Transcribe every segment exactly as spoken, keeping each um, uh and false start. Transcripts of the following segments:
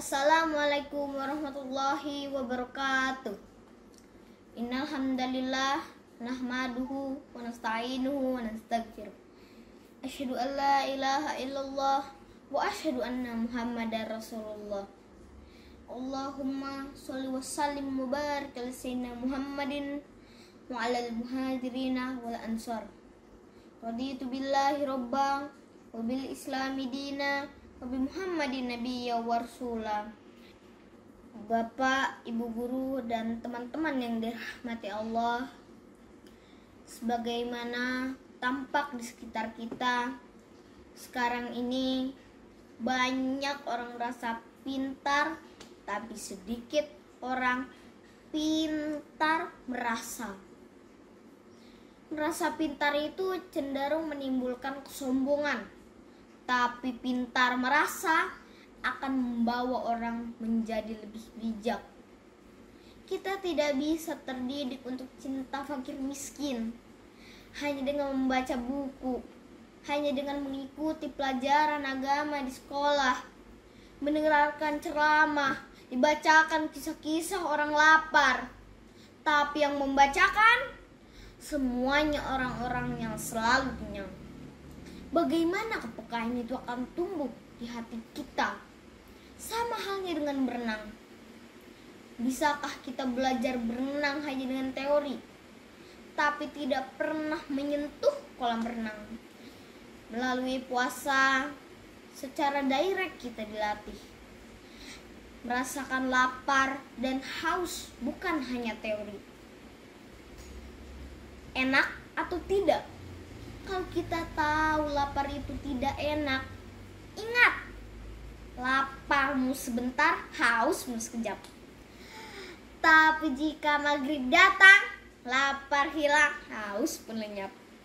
Assalamualaikum warahmatullahi wabarakatuh. Innal hamdalillah nahmaduhu wa nasta'inuhu wa nastaghfiruh. Asyhadu an la ilaha illallah wa asyhadu anna Muhammadar Rasulullah. Allahumma sholli wa sallim wa barik ala sayyidina Muhammadin wa ala al-muhajirina wal ansar. Raditu billahi robba wa bil islami dina wa bi Muhammadin nabiyya wa rasula. Bapak, Ibu guru, dan teman-teman yang dirahmati Allah, sebagaimana tampak di sekitar kita sekarang ini, banyak orang merasa pintar, tapi sedikit orang pintar merasa. Merasa pintar itu cenderung menimbulkan kesombongan, tapi pintar merasa akan membawa orang menjadi lebih bijak. Kita tidak bisa terdidik untuk cinta fakir miskin hanya dengan membaca buku, hanya dengan mengikuti pelajaran agama di sekolah, mendengarkan ceramah, dibacakan kisah-kisah orang lapar. Tapi yang membacakan semuanya orang-orang yang selalu kenyang. Bagaimana kepekaan itu akan tumbuh di hati kita? Sama halnya dengan berenang. Bisakah kita belajar berenang hanya dengan teori, tapi tidak pernah menyentuh kolam renang? Melalui puasa, secara direct kita dilatih merasakan lapar dan haus, bukan hanya teori. Enak atau tidak? Kalau kita tahu lapar itu tidak enak, ingat, laparmu sebentar, hausmu sekejap. Tapi jika maghrib datang, lapar hilang, haus pun lenyap.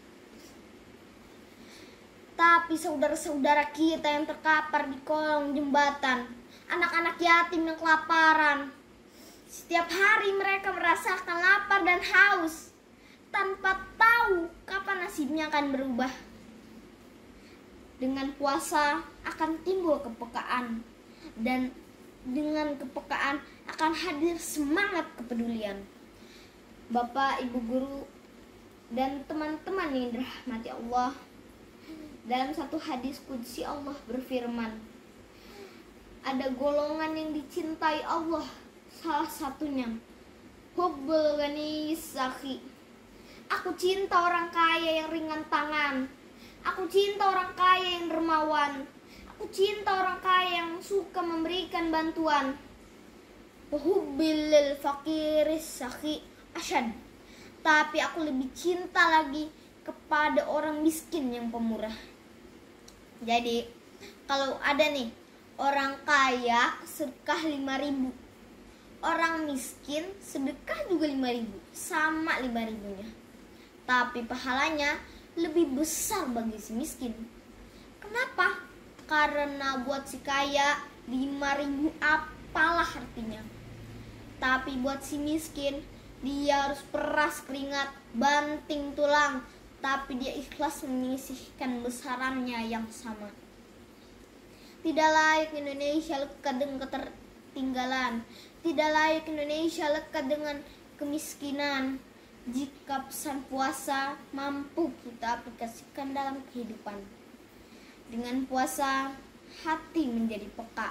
Tapi saudara-saudara kita yang terkapar di kolong jembatan, anak-anak yatim yang kelaparan, setiap hari mereka merasakan lapar dan haus tanpa tahu kapan nasibnya akan berubah. Dengan puasa akan timbul kepekaan, dan dengan kepekaan akan hadir semangat kepedulian. Bapak, Ibu guru, dan teman-teman yang dirahmati Allah, dalam satu hadis qudsi Allah berfirman, ada golongan yang dicintai Allah, salah satunya hubbul ghani sakhi. Aku cinta orang kaya yang ringan tangan. Aku cinta orang kaya yang dermawan. Aku cinta orang kaya yang suka memberikan bantuan. Hubbil lil faqiris sakhi asyad. Tapi aku lebih cinta lagi kepada orang miskin yang pemurah. Jadi, kalau ada nih orang kaya sedekah lima ribu, orang miskin sedekah juga lima ribu, sama lima ribunya. Tapi pahalanya lebih besar bagi si miskin. Kenapa? Karena buat si kaya lima ribu apalah artinya. Tapi buat si miskin, dia harus peras keringat, banting tulang, tapi dia ikhlas menyisihkan besarannya yang sama. Tidak layak Indonesia lekat dengan ketertinggalan. Tidak layak Indonesia lekat dengan kemiskinan. Jika pesan puasa mampu kita aplikasikan dalam kehidupan. Dengan puasa, hati menjadi peka.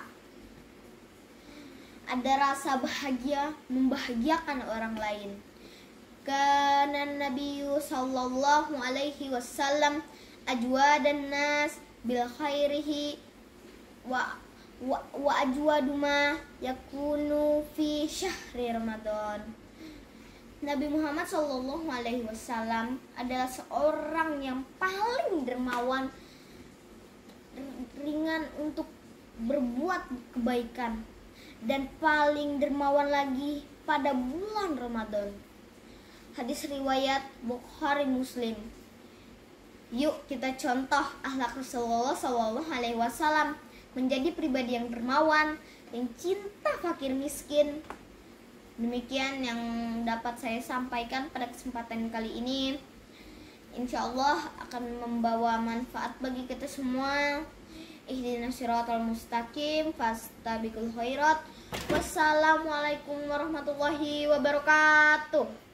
Ada rasa bahagia membahagiakan orang lain. Kana Nabiyyu sallallahu alaihi wasallam ajwadan nas bil khairihi wa wa, wa ajwadu ma yakunu fi syahri Ramadan. Nabi Muhammad shallallahu alaihi wasallam adalah seorang yang paling dermawan, ringan untuk berbuat kebaikan, dan paling dermawan lagi pada bulan Ramadan. Hadis riwayat Bukhari Muslim. Yuk kita contoh akhlak Rasulullah shallallahu alaihi wasallam menjadi pribadi yang dermawan, yang cinta fakir miskin. Demikian yang dapat saya sampaikan pada kesempatan kali ini. Insya Allah akan membawa manfaat bagi kita semua. ihdinas siratal mustaqim, fastabiqul khairat. Wassalamualaikum warahmatullahi wabarakatuh.